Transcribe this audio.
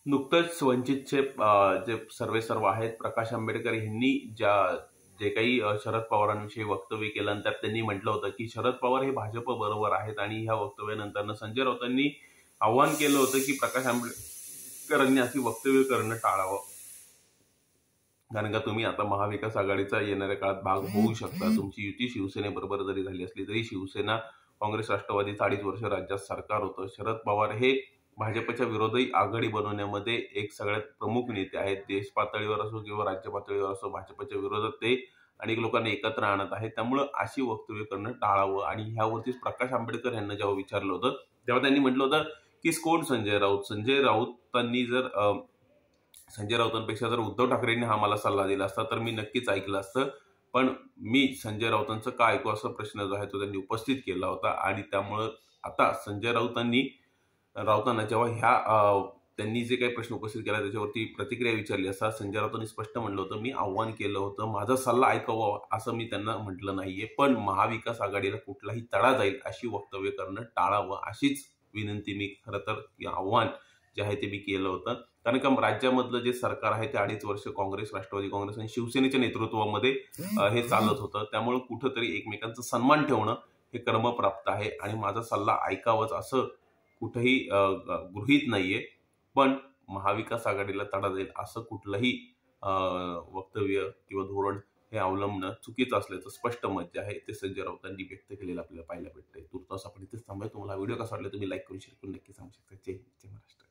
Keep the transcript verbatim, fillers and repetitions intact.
नुकतंच वंचितचे जे सर्वे सर्व आहेत प्रकाश आंबेडकर यांनी ज्या जे काही शरद पवारांविषयी वक्तव्य केल्यानंतर त्यांनी म्हटलं होतं की शरद पवार हे भाजप बरोबर आहेत आणि ह्या वक्तव्यानंतर संजय राऊतांनी आव्हान केलं होतं की प्रकाश आंबेडकरांनी अशी वक्तव्य करणं टाळावं, कारण का तुम्ही आता महाविकास आघाडीचा येणाऱ्या काळात भाग होऊ शकता. तुमची युती शिवसेनेबरोबर जरी झाली असली तरी शिवसेना काँग्रेस राष्ट्रवादीचं अडीच वर्ष राज्यात सरकार होतं. शरद पवार हे भाजपच्या विरोधी आघाडी बनवण्यामध्ये एक सगळ्यात प्रमुख नेते आहेत. देश पातळीवर असो किंवा राज्य पातळीवर असो भाजपच्या विरोधात ते अनेक लोकांना एकत्र आणत आहेत. त्यामुळं अशी वक्तव्य करणं टाळावं. आणि ह्यावरतीच प्रकाश आंबेडकर यांना जेव्हा विचारलं होतं तेव्हा त्यांनी म्हटलं होतं की कोण संजय राऊत. संजय राऊतांनी जर संजय राऊतांपेक्षा जर उद्धव ठाकरेंनी हा मला सल्ला दिला असता तर मी नक्कीच ऐकलं असतं, पण मी संजय राऊतांचं का ऐकू असा प्रश्न जो आहे तो त्यांनी उपस्थित केला होता. आणि त्यामुळं आता संजय राऊतांनी राऊतांना जेव्हा ह्या त्यांनी जे काही प्रश्न उपस्थित केला त्याच्यावरती प्रतिक्रिया विचारली असता संजय राऊतांनी स्पष्ट म्हणलं होतं, मी आव्हान केलं होतं, माझा सल्ला ऐकावा असं मी त्यांना म्हटलं नाहीये, पण महाविकास आघाडीला कुठलाही तडा जाईल अशी वक्तव्य करणं टाळावं अशीच विनंती मी खरं तर आव्हान जे आहे ते मी केलं होतं. कारण का राज्यामधलं जे सरकार आहे ते अडीच वर्ष काँग्रेस, राष्ट्रवादी काँग्रेस आणि शिवसेनेच्या नेतृत्वामध्ये हे चालत होतं. त्यामुळे कुठंतरी एकमेकांचा सन्मान ठेवणं हे कर्मप्राप्त आहे आणि माझा सल्ला ऐकावाच असं कुठंही गृहीत नाहीये, पण महाविकास आघाडीला तडा जाईल असं कुठलंही वक्तव्य किंवा धोरण हे अवलंबणं चुकीचं असल्याचं स्पष्ट मत जे आहे ते संजय राऊतांनी व्यक्त केलेलं आपल्याला पाहायला भेटतंय. तुर्तास आपण इथेच थांबूया. तुम्हाला व्हिडिओ कसा वाटला तुम्ही लाईक करून शेअर करून नक्की सांगू शकता. जय जय महाराष्ट्र.